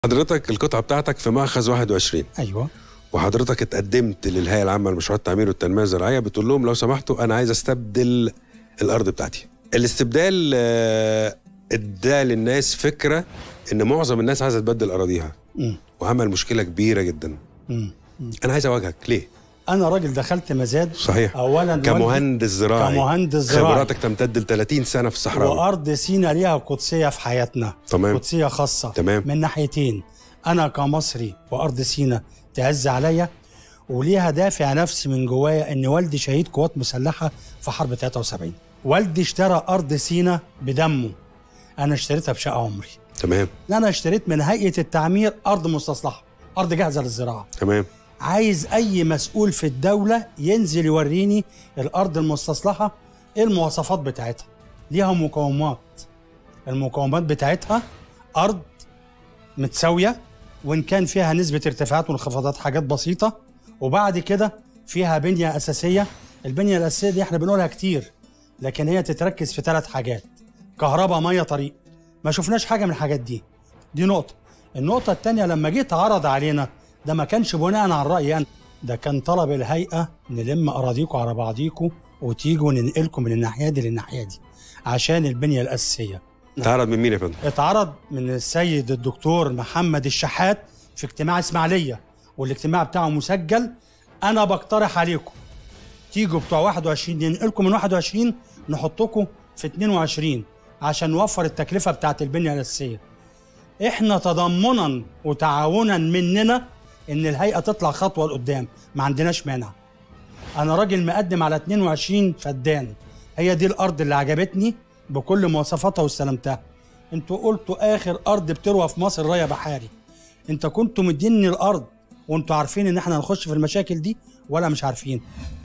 حضرتك القطعة بتاعتك في مأخذ 21. ايوه. وحضرتك اتقدمت للهيئة العامة لمشروعات التعمير والتنمية الزراعية، بتقول لهم لو سمحتوا أنا عايز استبدل الأرض بتاعتي. الاستبدال ادى للناس فكرة إن معظم الناس عايزة تبدل أراضيها، وعمل مشكلة كبيرة جدا. أنا عايز أواجهك ليه؟ انا راجل دخلت مزاد. صحيح. اولا كمهندس زراعي، خبراتك تمتد ل 30 سنة في الصحراء، وارض سينا ليها قدسيه في حياتنا. تمام. قدسيه خاصه. تمام. من ناحيتين، انا كمصري وارض سينا تعز عليا، وليها دافع نفسي من جوايا ان والدي شهيد قوات مسلحه في حرب 73. والدي اشترى ارض سينا بدمه، انا اشتريتها بشقه عمري. تمام. انا اشتريت من هيئه التعمير ارض مستصلحه، ارض جاهزه للزراعه. تمام. عايز اي مسؤول في الدوله ينزل يوريني الارض المستصلحه ايه المواصفات بتاعتها. ليها مقومات، المقومات بتاعتها ارض متساويه، وان كان فيها نسبه ارتفاعات وانخفاضات حاجات بسيطه، وبعد كده فيها بنيه اساسيه. البنيه الاساسيه دي احنا بنقولها كتير، لكن هي تتركز في 3 حاجات: كهرباء، ميه، طريق. ما شفناش حاجه من الحاجات دي. دي نقطه. النقطه الثانيه، لما جيت عرض علينا، ده ما كانش بناء على الرأي أنا، ده كان طلب الهيئة نلم أراضيكم على بعضيكم وتيجوا ننقلكم من الناحية دي للناحية دي عشان البنية الأساسية. اتعرض من مين يا فندم؟ اتعرض من السيد الدكتور محمد الشحات في اجتماع إسماعيلية، والاجتماع بتاعه مسجل. أنا بقترح عليكم تيجوا بتوع 21 ننقلكم من 21 نحطكم في 22 عشان نوفر التكلفة بتاعت البنية الأساسية. احنا تضامنا وتعاونا مننا ان الهيئه تطلع خطوه لقدام، ما عندناش مانع. انا راجل مقدم على 22 فدان، هي دي الارض اللي عجبتني بكل مواصفاتها واستلمتها. انتوا قلتوا اخر ارض بتروى في مصر ريا بحاري. انت كنتوا مديني الارض وانتوا عارفين ان احنا هنخش في المشاكل دي ولا مش عارفين؟